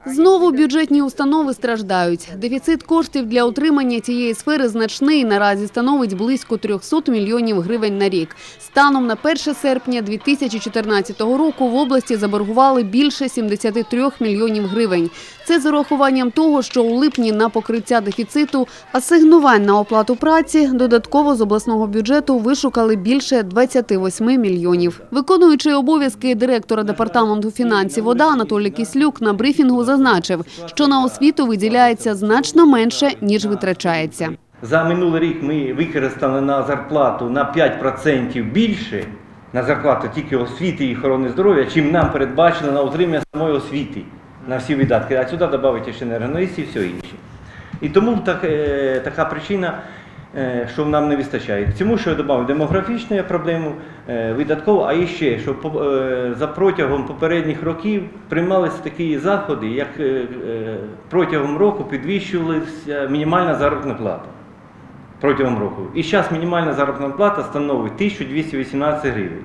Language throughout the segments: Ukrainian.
Знову бюджетні установи страждають. Дефіцит коштів для утримання цієї сфери значний, наразі становить близько 300 мільйонів гривень на рік. Станом на 1 серпня 2014 року в області заборгували більше 73 мільйонів гривень. Це з урахуванням того, що у липні на покриття дефіциту асигнувань на оплату праці додатково з обласного бюджету вишукали більше 28 мільйонів. Виконуючий обов'язки директора департаменту фінансів ОДА Анатолій Кислюк на брифінгу зазначив, що на освіту виділяється значно менше, ніж витрачається. За минулий рік ми використали на зарплату на 5% більше, на зарплату тільки освіти і охорони здоров'я, чим нам передбачено на утримання самої освіти, на всі видатки. А сюди додати ще енергоносії і все інше. І тому така причина, що нам не вистачає. Тому що я додав демографічну проблему, видаткову, а ще, що за протягом попередніх років приймалися такі заходи, як протягом року підвищувалася мінімальна заробітна плата. Протягом року. І зараз мінімальна заробітна плата становить 1218 гривень.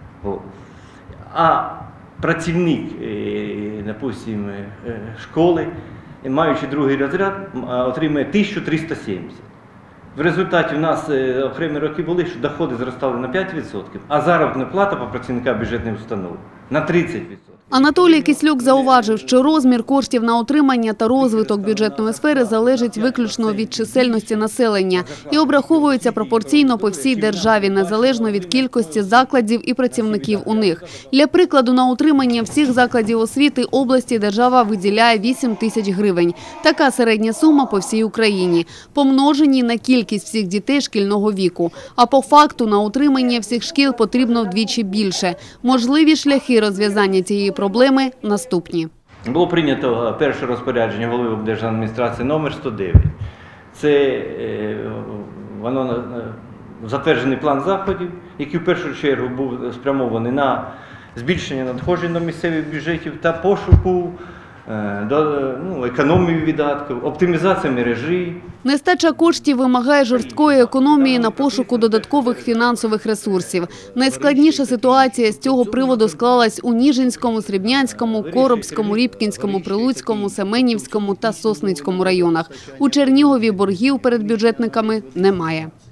А працівник, допустим, школи, маючи другий розряд, отримує 1370. В результаті у нас окремі роки були, що доходи зростали на 5%, а заробітна плата по працівникам бюджетних установ на 30%. Анатолій Кислюк зауважив, що розмір коштів на утримання та розвиток бюджетної сфери залежить виключно від чисельності населення і обраховується пропорційно по всій державі, незалежно від кількості закладів і працівників у них. Для прикладу, на утримання всіх закладів освіти області держава виділяє 8 тисяч гривень. Така середня сума по всій Україні, помножені на кількість всіх дітей шкільного віку. А по факту на утримання всіх шкіл потрібно вдвічі більше. Можливі шляхи розв'язання цієї проблеми наступні. Було прийнято перше розпорядження голови облдержадміністрації номер 109. Це воно затверджений план заходів, який в першу чергу був спрямований на збільшення надходжень до місцевих бюджетів та пошуку економії видатків, оптимізація мережі. Нестача коштів вимагає жорсткої економії на пошуку додаткових фінансових ресурсів. Найскладніша ситуація з цього приводу склалась у Ніжинському, Срібнянському, Коробському, Рібкінському, Прилуцькому, Семенівському та Сосницькому районах. У Чернігові боргів перед бюджетниками немає.